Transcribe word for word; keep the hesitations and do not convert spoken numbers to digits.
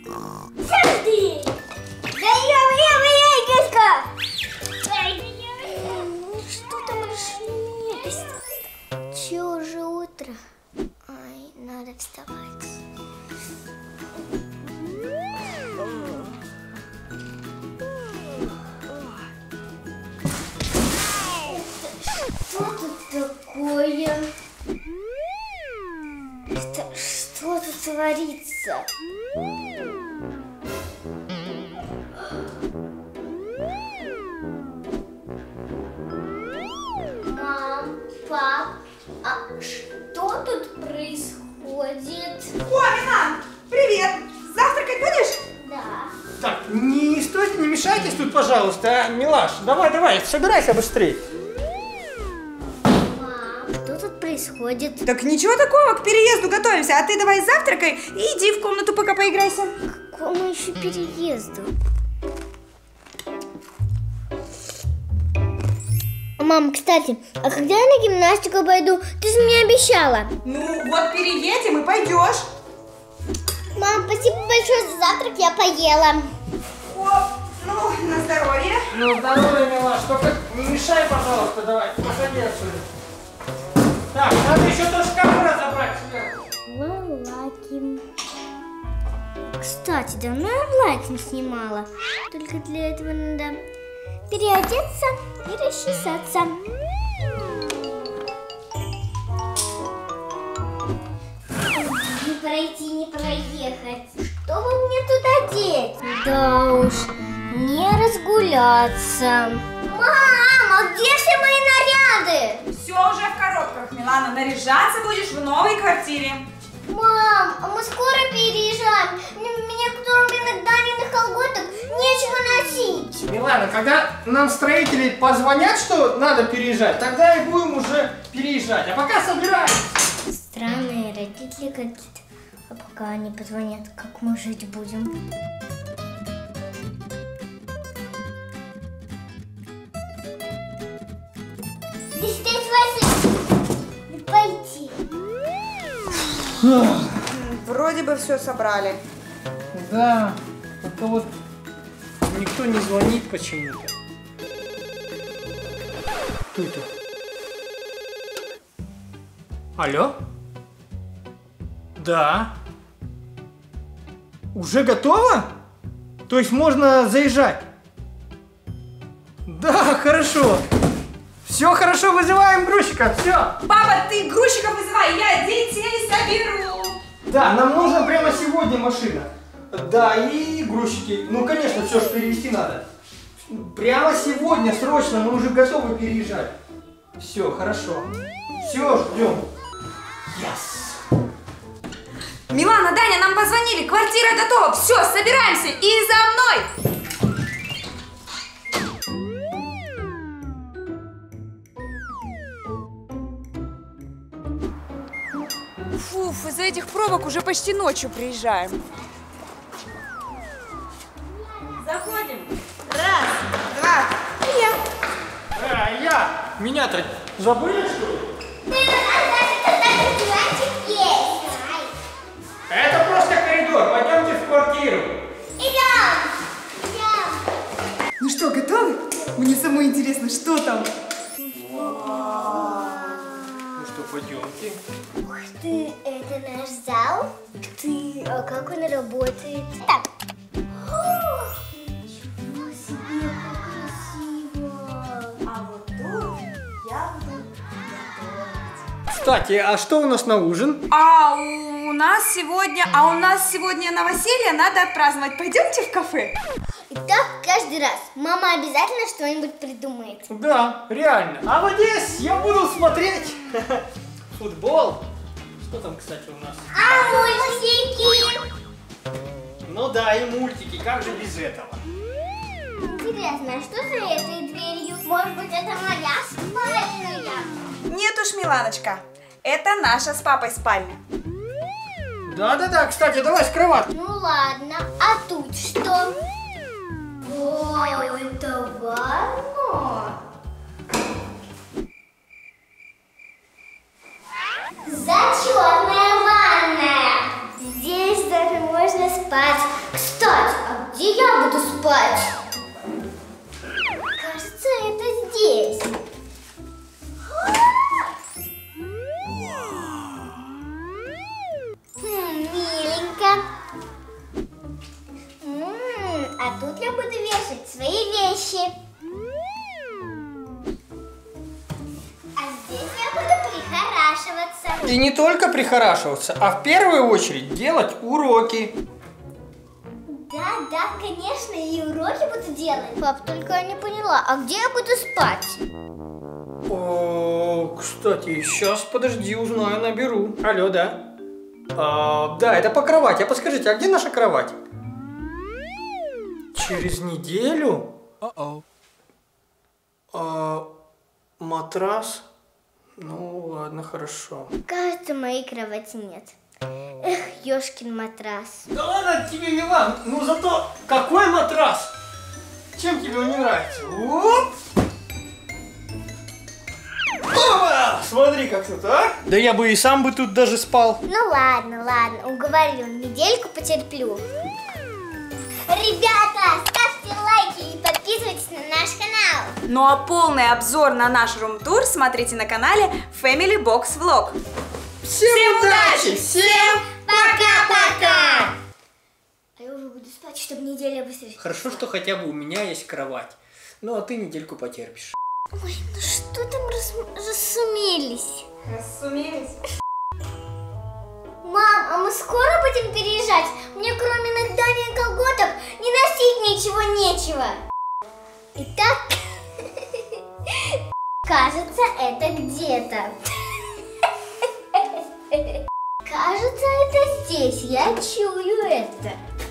Сожди! Да ё-ё-ё, дядька! Что там решили? Че уже утро? Ай, надо вставать. Что тут такое? Что, что тут творится? Мам, пап, а что тут происходит? О, Милан, привет! Завтракать будешь? Да. Так, не стойте, не мешайтесь тут, пожалуйста, а, Милаш. Давай, давай, собирайся быстрее. Мам, что тут происходит? Так ничего такого, к переезду готовимся. А ты давай завтракай и иди в комнату пока поиграйся. К какому еще переезду? Мам, кстати, а когда я на гимнастику пойду? Ты же мне обещала. Ну вот переедем и пойдешь. Мам, спасибо большое за завтрак, я поела. О, ну, на здоровье. Ну, здоровья, Милаш, только не мешай, пожалуйста, давай, выходи отсюда. Так, надо еще до шкафа разобрать. Лаки. Кстати, давно я в лайк не снимала. Только для этого надо переодеться и расчесаться. Не пройти, не проехать. Что бы мне тут одеть? Да уж, не разгуляться. Мам, а где все мои наряды? Все уже в коробках, Милана. Наряжаться будешь в новой квартире. Мам, а мы скоро переезжаем. Мне кроме Даниных колготок нечего носить. Милана, когда нам строители позвонят, что надо переезжать, тогда и будем уже переезжать. А пока собираем. Странные родители какие-то. А пока они позвонят, как мы жить будем? Здесь не пойти. Вроде бы все собрали. Да, только вот никто не звонит почему-то. Кто это? Алло? Да. Уже готово? То есть можно заезжать? Да, хорошо. Все хорошо, вызываем грузчика, все. Папа, ты грузчика вызывай, я детей соберу. Да, нам нужна прямо сегодня машина. Да, и грузчики. Ну, конечно, все же перевезти надо. Прямо сегодня, срочно, мы уже готовы переезжать. Все, хорошо. Все, ждем. Yes. Милана, Даня, нам позвонили, квартира готова. Все, собираемся и за мной. Фуф, из-за этих пробок уже почти ночью приезжаем. Заходим. Раз, два, и я. А, я. Меня-то забыли, что ли? Это просто коридор. Пойдемте в квартиру. Идем! Идем! Ну что, готовы? Мне самой интересно, что там? Ну что, пойдемте. Ух ты, это наш зал? Ты, а как он работает? Так. Ничего себе, как красиво! А вот тут я буду готовить. Кстати, а что у нас на ужин? А у нас сегодня, а у нас сегодня новоселье, надо отпраздновать. Пойдемте в кафе. И так каждый раз. Мама обязательно что-нибудь придумает. Да, реально. А вот здесь я буду смотреть футбол. Что там, кстати, у нас? А мультики? Ну да, и мультики. Как же без этого? Интересно, а что за этой дверью? Может быть, это моя спальня? Нет уж, Миланочка, это наша с папой спальня. Да-да-да, кстати, давай с кроваткой. Ну ладно, а тут что? О, это ванна. Зачетная ванная. Здесь даже можно спать. спать. Кажется, это здесь. Хм, миленько. М-м, а тут я буду вешать свои вещи. А здесь я буду прихорашиваться. И не только прихорашиваться, а в первую очередь делать уроки. Да, да, конечно, и уроки буду делать. Пап, только я не поняла, а где я буду спать? О, кстати, сейчас, подожди, узнаю, наберу. Алло, да? А, да, это по кровати. А подскажите, а где наша кровать? Через неделю? Uh-oh. А, матрас? Ну, ладно, хорошо. Кажется, моей кровати нет. Эх, ёшкин матрас. Да ладно тебе, Милан, ну зато какой матрас? Чем тебе он не нравится? Оп! Опа! Смотри, как тут, а? Да я бы и сам бы тут даже спал. Ну ладно, ладно, уговорил, недельку потерплю. Ребята, ставьте лайки и подписывайтесь на наш канал. Ну а полный обзор на наш рум-тур смотрите на канале Family Box Vlog. Всем, Всем удачи! удачи! Всем! Пока-пока! А я уже буду спать, чтобы неделя быстрее. Хорошо, что хотя бы у меня есть кровать. Ну, а ты недельку потерпишь. Ой, ну что там рас... рассумелись? Рассумелись. Мам, а мы скоро будем переезжать? Мне кроме ногтей и колготок не носить ничего нечего. Итак, кажется, это где-то. Кажется, это здесь. Я чую это.